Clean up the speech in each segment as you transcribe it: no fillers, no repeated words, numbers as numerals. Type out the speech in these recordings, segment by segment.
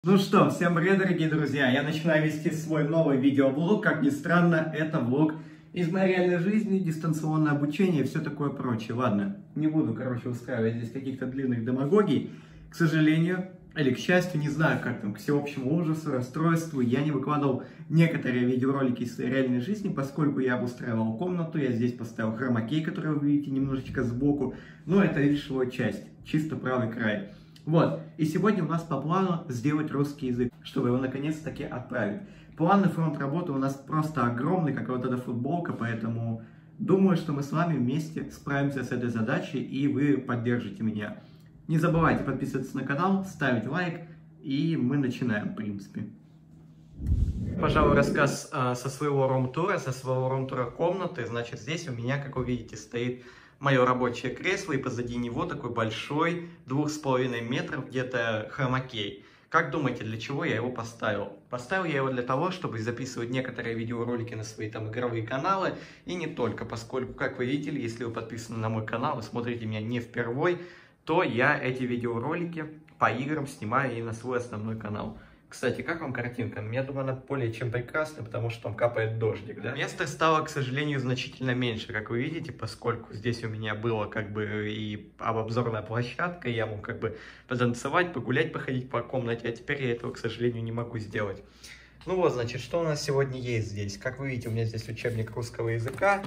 Ну что, всем привет, дорогие друзья! Я начинаю вести свой новый видеоблог. Как ни странно, это влог из моей реальной жизни, дистанционное обучение и все такое прочее. Ладно, не буду, устраивать здесь каких-то длинных демагогий. К сожалению, или к счастью, не знаю, как там, к всеобщему ужасу, расстройству, я не выкладывал некоторые видеоролики из своей реальной жизни, поскольку я обустраивал комнату, я здесь поставил хромакей, который вы видите немножечко сбоку, но это лишь его часть, чисто правый край. Вот, и сегодня у нас по плану сделать русский язык, чтобы его наконец-таки отправить. План и фронт работы у нас просто огромный, как вот эта футболка, поэтому думаю, что мы с вами вместе справимся с этой задачей, и вы поддержите меня. Не забывайте подписываться на канал, ставить лайк, и мы начинаем, в принципе. Пожалуй, рассказ со своего рум-тура комнаты. Значит, здесь у меня, как вы видите, стоит мое рабочее кресло, и позади него такой большой, 2,5 метров где-то хромакей. Как думаете, для чего я его поставил? Поставил я его для того, чтобы записывать некоторые видеоролики на свои там игровые каналы, и не только, поскольку, как вы видели, если вы подписаны на мой канал и смотрите меня не впервой, то я эти видеоролики по играм снимаю и на свой основной канал. Кстати, как вам картинка? Я думаю, она более чем прекрасная, потому что там капает дождик, да? Места стало, к сожалению, значительно меньше, как вы видите, поскольку здесь у меня было как бы и обзорная площадка, я мог как бы потанцевать, погулять, походить по комнате, а теперь я этого, к сожалению, не могу сделать. Ну вот, значит, что у нас сегодня есть здесь? Как вы видите, у меня здесь учебник русского языка.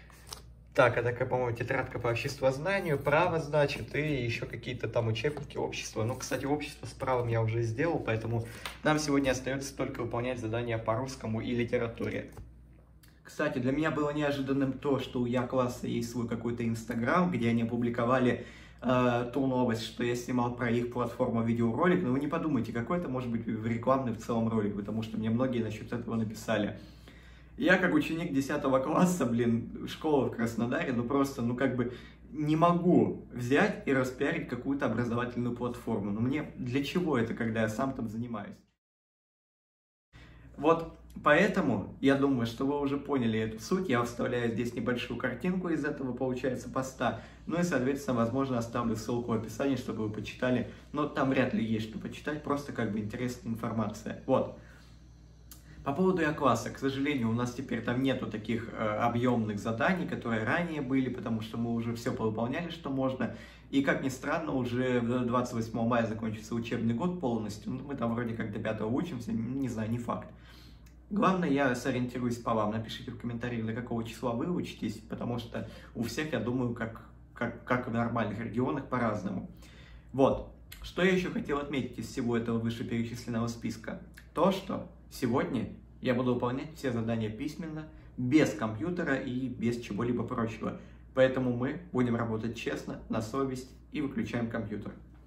Так, это, по-моему, тетрадка по обществознанию, право, значит, и еще какие-то там учебники общества. Ну, кстати, общество с правом я уже сделал, поэтому нам сегодня остается только выполнять задания по русскому и литературе. Кстати, для меня было неожиданным то, что у Я-класса есть свой какой-то Инстаграм, где они опубликовали ту новость, что я снимал про их платформу видеоролик. Но вы не подумайте, какой это может быть рекламный в целом ролик, потому что мне многие насчет этого написали. Я, как ученик 10 класса, школы в Краснодаре, не могу взять и распиарить какую-то образовательную платформу. Но мне для чего это, когда я сам там занимаюсь? Вот поэтому, я думаю, что вы уже поняли эту суть. Я вставляю здесь небольшую картинку из этого, получается, поста. Ну и, соответственно, возможно, оставлю ссылку в описании, чтобы вы почитали. Но там вряд ли есть что почитать, просто как бы интересная информация. Вот. По поводу Я-класса, к сожалению, у нас теперь там нету таких объемных заданий, которые ранее были, потому что мы уже все повыполняли, что можно. И, как ни странно, уже 28 мая закончится учебный год полностью. Мы там вроде как до 5-го учимся, не знаю, не факт. Главное, я сориентируюсь по вам. Напишите в комментариях, до какого числа вы учитесь, потому что у всех, я думаю, как в нормальных регионах, по-разному. Вот. Что я еще хотел отметить из всего этого вышеперечисленного списка? То, что сегодня я буду выполнять все задания письменно, без компьютера и без чего-либо прочего. Поэтому мы будем работать честно, на совесть и выключаем компьютер.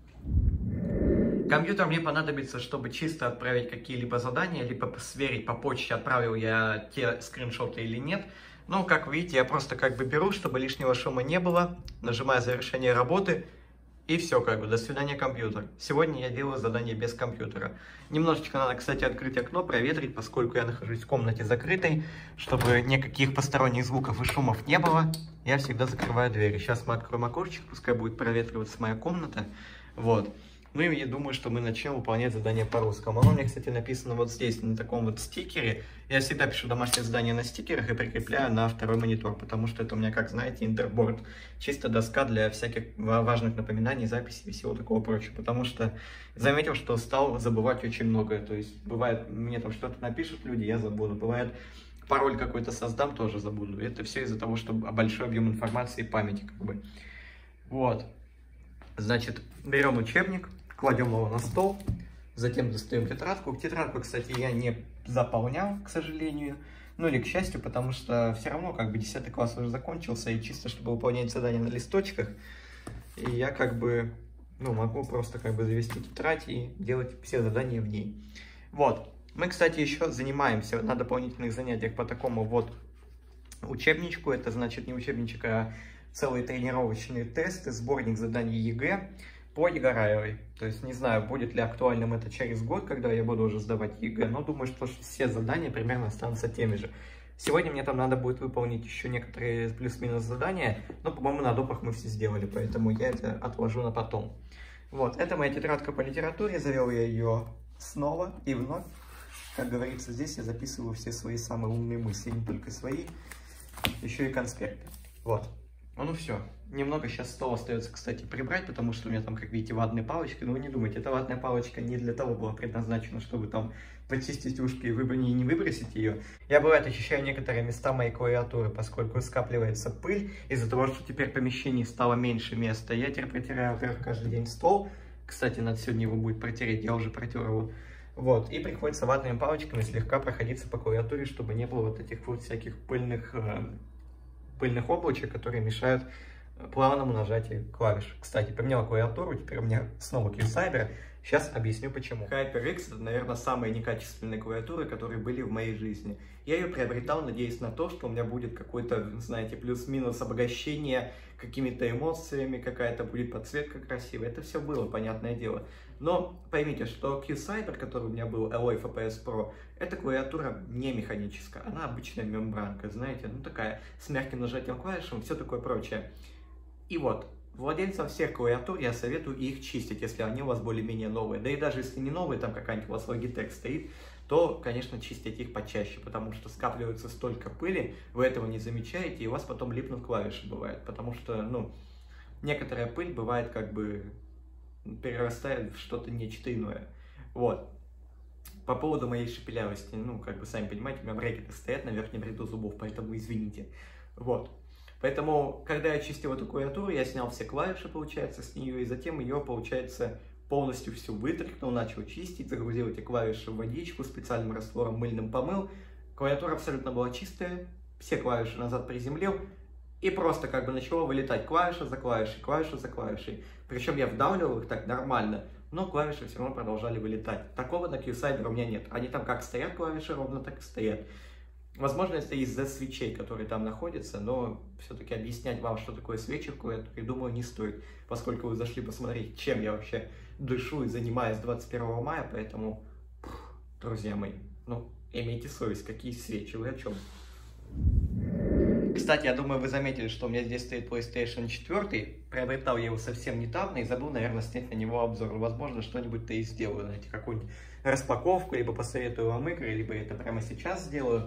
Компьютер мне понадобится, чтобы чисто отправить какие-либо задания, либо сверить по почте, отправил я те скриншоты или нет. Но, как видите, я просто как бы беру, чтобы лишнего шума не было, нажимаю завершение работы. И все, как бы, до свидания, компьютер. Сегодня я делаю задание без компьютера. Немножечко надо, кстати, открыть окно, проветрить, поскольку я нахожусь в комнате закрытой, чтобы никаких посторонних звуков и шумов не было. Я всегда закрываю двери. Сейчас мы откроем окошечко, пускай будет проветриваться моя комната. Вот. Ну и я думаю, что мы начнем выполнять задание по русскому. Оно у меня, кстати, написано вот здесь, на таком вот стикере. Я всегда пишу домашнее задание на стикерах и прикрепляю на второй монитор, потому что это у меня, как знаете, интерборд. Чисто доска для всяких важных напоминаний, записей и всего такого прочего. Потому что заметил, что стал забывать очень многое. То есть бывает, мне там что-то напишут люди, я забуду. Бывает, пароль какой-то создам, тоже забуду. И это все из-за того, что большой объем информации и памяти, как бы. Вот. Значит, берем учебник. Кладем его на стол, затем достаем тетрадку. Тетрадку, кстати, я не заполнял, к сожалению, ну или к счастью, потому что все равно как бы 10 класс уже закончился, и чисто чтобы выполнять задания на листочках, и я как бы, могу просто как бы завести тетрадь и делать все задания в ней. Вот. Мы, кстати, еще занимаемся на дополнительных занятиях по такому вот учебничку. Это значит не учебничек, а целые тренировочные тесты, сборник заданий ЕГЭ по Егораевой. То есть не знаю, будет ли актуальным это через год, когда я буду уже сдавать ЕГЭ, но думаю, что все задания примерно останутся теми же. Сегодня мне там надо будет выполнить еще некоторые плюс-минус задания, но, по-моему, на допах мы все сделали, поэтому я это отложу на потом. Вот, это моя тетрадка по литературе, завел я ее снова и вновь. Как говорится, здесь я записываю все свои самые умные мысли, не только свои, еще и конспекты. Вот. Ну все. Немного сейчас стол остается, кстати, прибрать, потому что у меня там, как видите, ватная палочка. Но вы не думайте, эта ватная палочка не для того была предназначена, чтобы там почистить ушки и не выбросить ее. Я, бывает, очищаю некоторые места моей клавиатуры, поскольку скапливается пыль. Из-за того, что теперь в помещении стало меньше места, я теперь протираю вверх каждый день стол. Кстати, надо сегодня его будет протереть, я уже протер его. Вот, и приходится ватными палочками слегка проходиться по клавиатуре, чтобы не было вот этих вот всяких пыльных облачек, которые мешают плавному нажатию клавиш. Кстати, поменял клавиатуру, теперь у меня снова QCyber. Сейчас объясню почему. HyperX это, наверное, самые некачественные клавиатуры, которые были в моей жизни. Я ее приобретал, надеясь на то, что у меня будет какой-то, знаете, плюс-минус обогащение какими-то эмоциями, какая-то будет подсветка красивая. Это все было, понятное дело. Но поймите, что QCyber, который у меня был, Alloy FPS Pro, эта клавиатура не механическая, она обычная мембранка, знаете, ну такая, с мягким нажатием клавишем, все такое прочее. И вот, владельцам всех клавиатур я советую их чистить, если они у вас более-менее новые. Да и даже если не новые, там какая-нибудь у вас Logitech стоит, то, конечно, чистить их почаще, потому что скапливается столько пыли, вы этого не замечаете, и у вас потом липнут клавиши, бывает. Потому что, ну, некоторая пыль бывает как бы перерастает в что-то нечто иное. Вот. По поводу моей шепелявости, ну, как бы, сами понимаете, у меня брекеты стоят на верхнем ряду зубов, поэтому извините. Вот. Поэтому, когда я чистил эту клавиатуру, я снял все клавиши, получается, с нее, и затем ее, получается, полностью всю вытряхнул, начал чистить, загрузил эти клавиши в водичку, специальным раствором мыльным помыл. Клавиатура абсолютно была чистая, все клавиши назад приземлил, и просто как бы начало вылетать клавиша за клавишей, клавиша за клавишей. Причем я вдавливал их так нормально, но клавиши все равно продолжали вылетать. Такого на QCyber у меня нет. Они там как стоят клавиши, ровно так и стоят. Возможно, это из-за свечей, которые там находятся, но все-таки объяснять вам, что такое свечи в клавиатуре, думаю, не стоит, поскольку вы зашли посмотреть, чем я вообще дышу и занимаюсь 21 мая, поэтому, друзья мои, ну, имейте совесть, какие свечи, вы о чем? Кстати, я думаю, вы заметили, что у меня здесь стоит PlayStation 4, приобретал я его совсем недавно и забыл, наверное, снять на него обзор. Возможно, что-нибудь-то и сделаю, знаете, какую-нибудь распаковку, либо посоветую вам игры, либо это прямо сейчас сделаю.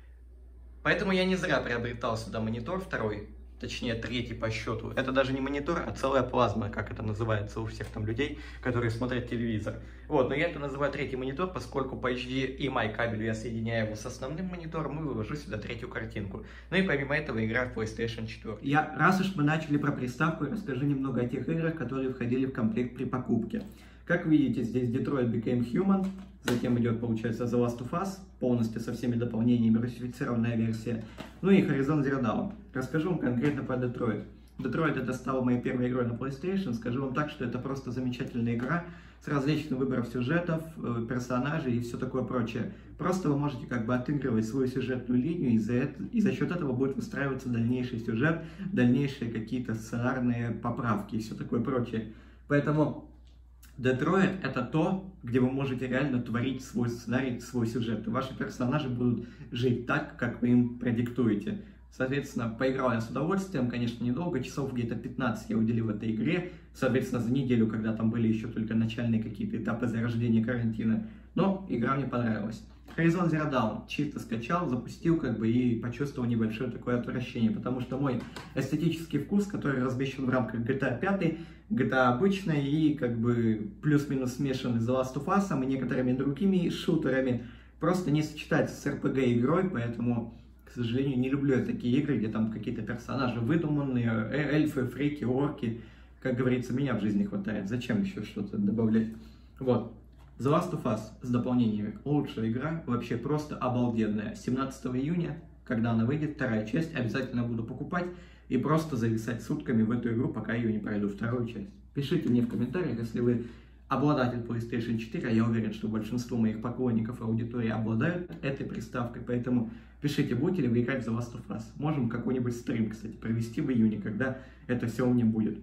Поэтому я не зря приобретал сюда монитор второй, точнее третий по счету. Это даже не монитор, а целая плазма, как это называется у всех там людей, которые смотрят телевизор. Вот, но я это называю третий монитор, поскольку по HDMI кабелю я соединяю его с основным монитором и вывожу сюда третью картинку. Ну и помимо этого играю в PlayStation 4. Раз уж мы начали про приставку, расскажу немного о тех играх, которые входили в комплект при покупке. Как видите, здесь Detroit Become Human, затем идет, получается, The Last of Us, полностью со всеми дополнениями, русифицированная версия, ну и Horizon Zero Dawn. Расскажу вам конкретно про Detroit. Detroit это стала моей первой игрой на PlayStation, скажу вам так, что это просто замечательная игра, с различным выбором сюжетов, персонажей и все такое прочее. Просто вы можете как бы отыгрывать свою сюжетную линию, и за счет этого будет выстраиваться дальнейший сюжет, дальнейшие какие-то сценарные поправки и все такое прочее. Поэтому Detroit это то, где вы можете реально творить свой сценарий, свой сюжет. И ваши персонажи будут жить так, как вы им продиктуете. Соответственно, поиграл я с удовольствием, конечно, недолго, часов где-то 15 я уделил этой игре. Соответственно, за неделю, когда там были еще только начальные какие-то этапы зарождения карантина. Но игра мне понравилась. Horizon Zero Dawn чисто скачал, запустил как бы и почувствовал небольшое такое отвращение, потому что мой эстетический вкус, который размещен в рамках GTA 5, GTA обычная и как бы плюс-минус смешанный с The Last of Us и некоторыми другими шутерами, просто не сочетается с RPG игрой, поэтому, к сожалению, не люблю я такие игры, где там какие-то персонажи выдуманные, эльфы, фрики, орки. Как говорится, меня в жизни хватает, зачем еще что-то добавлять? Вот. The Last of Us с дополнениями. Лучшая игра, вообще просто обалденная. 17 июня, когда она выйдет, вторая часть, обязательно буду покупать и просто зависать сутками в эту игру, пока ее не пройду, вторую часть. Пишите мне в комментариях, если вы обладатель PlayStation 4, а я уверен, что большинство моих поклонников и аудитории обладают этой приставкой, поэтому пишите, будете ли вы играть в The Last of Us. Можем какой-нибудь стрим, кстати, провести в июне, когда это все у меня будет.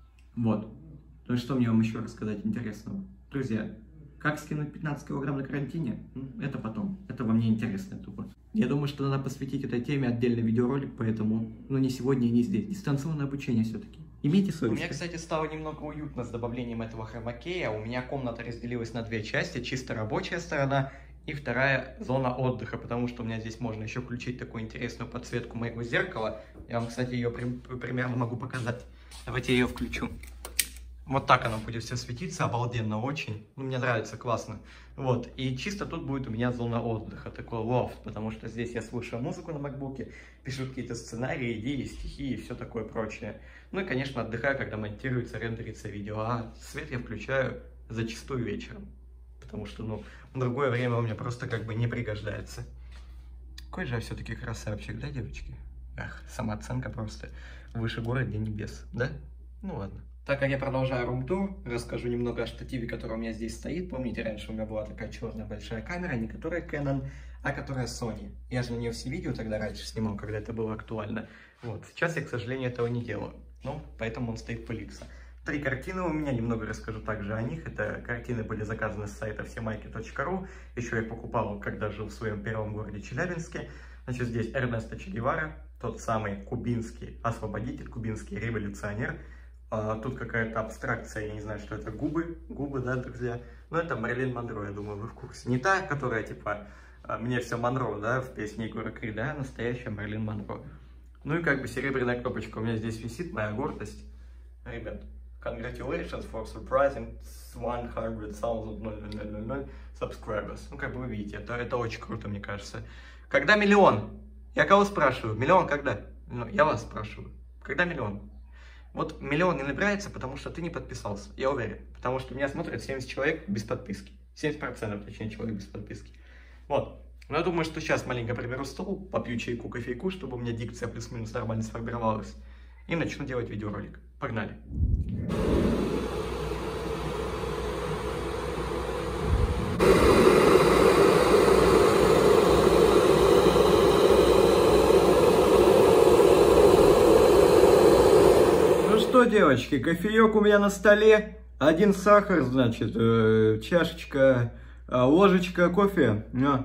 Вот. Ну и что мне вам еще рассказать интересного? Друзья, как скинуть 15 килограмм на карантине? Это потом. Это вам не интересно тупо. Я думаю, что надо посвятить этой теме отдельный видеоролик, поэтому, ну не сегодня и не здесь. Дистанционное обучение все-таки. Имейте совесть. Мне, кстати, стало немного уютно с добавлением этого хромакея. У меня комната разделилась на две части. Чисто рабочая сторона и вторая зона отдыха, потому что у меня здесь можно еще включить такую интересную подсветку моего зеркала. Я вам, кстати, ее примерно могу показать. Давайте я ее включу. Вот так она будет все светиться, обалденно очень. Ну, мне нравится, классно. Вот, и чисто тут будет у меня зона отдыха, такой лофт, потому что здесь я слушаю музыку на макбуке, пишу какие-то сценарии, идеи, стихи и все такое прочее. Ну и, конечно, отдыхаю, когда монтируется, рендерится видео, а свет я включаю зачастую вечером, потому что, ну, в другое время у меня просто как бы не пригождается. Какой же я все-таки красавчик, да, девочки? Эх, самооценка просто выше гора до небес, да? Ну ладно. Так как я продолжаю рум-тур, расскажу немного о штативе, который у меня здесь стоит. Помните, раньше у меня была такая черная большая камера, не которая Canon, а которая Sony. Я же на нее все видео тогда раньше снимал, когда это было актуально. Вот, сейчас я, к сожалению, этого не делаю. Ну, поэтому он стоит пылиться. 3 картины у меня, немного расскажу также о них. Это картины были заказаны с сайта всемайки.ру. Еще я покупал, когда жил в своем первом городе Челябинске. Значит, здесь Эрнесто Че Гевара, тот самый кубинский освободитель, кубинский революционер. Тут какая-то абстракция, я не знаю, что это, губы, да, друзья? Ну, это Мэрилин Монро, я думаю, вы в курсе. Не та, которая, типа, «Мне все Монро», да, в песне Егора Крида, а настоящая Мэрилин Монро. Ну и как бы серебряная кнопочка у меня здесь висит, моя гордость. Ребят, congratulations for surprising 100,000 subscribers. Ну, как бы вы видите, это очень круто, мне кажется. Когда миллион? Я кого спрашиваю? Миллион когда? Ну, я вас спрашиваю. Когда миллион? Вот миллион не набирается, потому что ты не подписался, я уверен. Потому что меня смотрят 70 человек без подписки. 70% точнее человек без подписки. Вот. Но я думаю, что сейчас маленько приберу стол, попью чайку, кофейку, чтобы у меня дикция плюс-минус нормально сформировалась. И начну делать видеоролик. Погнали. Что, девочки, кофеек у меня на столе, 1 сахар, значит, чашечка, ложечка кофе.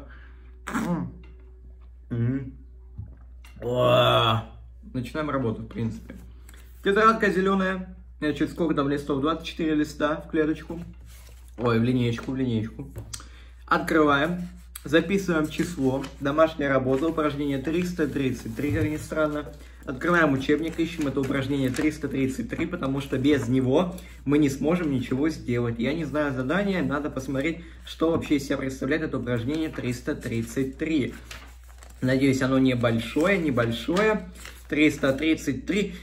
Начинаем работу, в принципе. Тетрадка зеленая, значит, сколько там листов? 24 листа в клеточку. Ой, в линеечку. Открываем, записываем число, домашняя работа, упражнение 333, как ни странно. Открываем учебник, ищем это упражнение 333, потому что без него мы не сможем ничего сделать. Я не знаю задания, надо посмотреть, что вообще из себя представляет это упражнение 333. Надеюсь, оно небольшое. 333.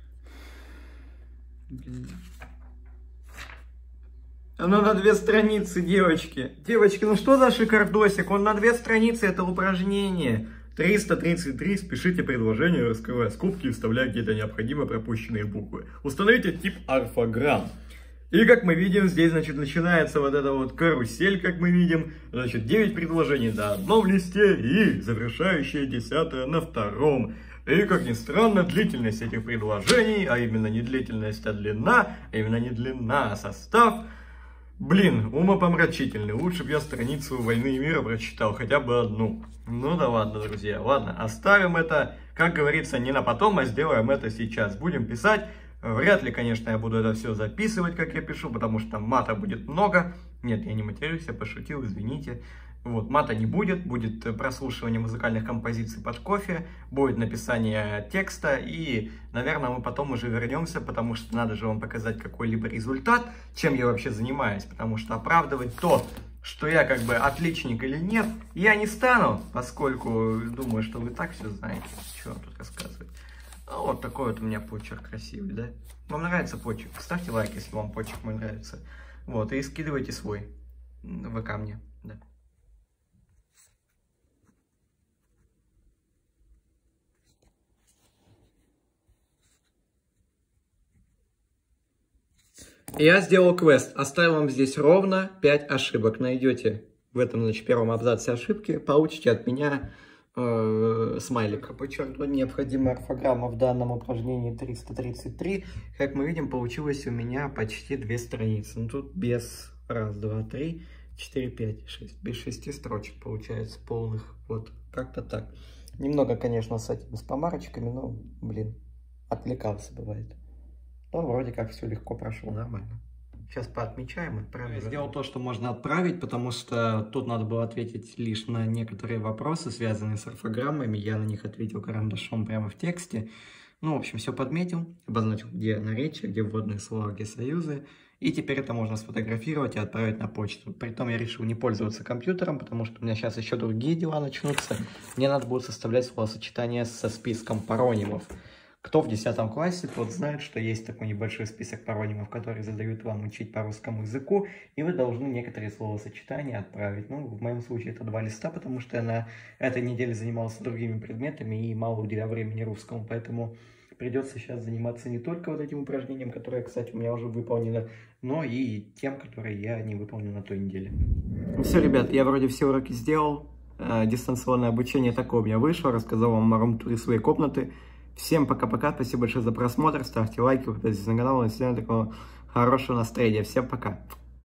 Оно на 2 страницы, девочки. Девочки, ну что за шикардосик? Он на 2 страницы, это упражнение. 333. Спешите предложение, раскрывая скобки и вставляя где-то необходимо пропущенные буквы. Установите тип орфограмм. И как мы видим, здесь, значит, начинается вот эта вот карусель, как мы видим. Значит, 9 предложений на одном листе и завершающее 10-е на втором. И, как ни странно, длительность этих предложений, а именно не длительность, а длина, а именно не длина, а состав. Блин, умопомрачительный. Лучше бы я страницу «Войны и мира» прочитал, хотя бы одну. Ну да ладно, друзья, ладно. Оставим это, как говорится, не на потом, а сделаем это сейчас. Будем писать. Вряд ли, конечно, я буду это все записывать, как я пишу, потому что мата будет много. Нет, я не матерюсь, я пошутил, извините. Вот, мата не будет, будет прослушивание музыкальных композиций под кофе, будет написание текста, и, наверное, мы потом уже вернемся, потому что надо же вам показать какой-либо результат, чем я вообще занимаюсь, потому что оправдывать то, что я как бы отличник или нет, я не стану, поскольку думаю, что вы так все знаете, что вам тут рассказывать. Ну, вот такой вот у меня почерк красивый, да? Вам нравится почерк? Ставьте лайк, если вам почерк мой нравится. Вот, и скидывайте свой ВК мне, да. Я сделал квест, оставил вам здесь ровно 5 ошибок. Найдете в этом, значит, первом абзаце ошибки, получите от меня смайлик. Подчеркну, необходимая орфограмма в данном упражнении 333. Как мы видим, получилось у меня почти 2 страницы. Ну, тут без 1, 2, 3, 4, 5, 6. Без 6 строчек получается полных. Вот, как-то так. Немного, конечно, с помарочками, но, блин, отвлекался бывает. то вроде как все легко прошло, нормально. Сейчас поотмечаем, отправим. Я сделал то, что можно отправить, потому что тут надо было ответить лишь на некоторые вопросы, связанные с орфограммами. Я на них ответил карандашом прямо в тексте. Ну, в общем, все подметил, обозначил, где наречие, где вводные слова, где союзы. И теперь это можно сфотографировать и отправить на почту. Притом я решил не пользоваться компьютером, потому что у меня сейчас еще другие дела начнутся. Мне надо будет составлять словосочетание со списком паронимов. Кто в 10 классе, тот знает, что есть такой небольшой список паронимов, который задают вам учить по русскому языку, и вы должны некоторые словосочетания отправить. Ну, в моем случае это 2 листа, потому что я на этой неделе занимался другими предметами и мало уделял времени русскому, поэтому придется сейчас заниматься не только вот этим упражнением, которое, кстати, у меня уже выполнено, но и тем, которые я не выполнил на той неделе. Ну все, ребят, я вроде все уроки сделал, дистанционное обучение такое у меня вышло, рассказал вам о рум-туре своей комнаты. Всем пока-пока, спасибо большое за просмотр, ставьте лайки, подписывайтесь на канал, и всем такого хорошего настроения. Всем пока!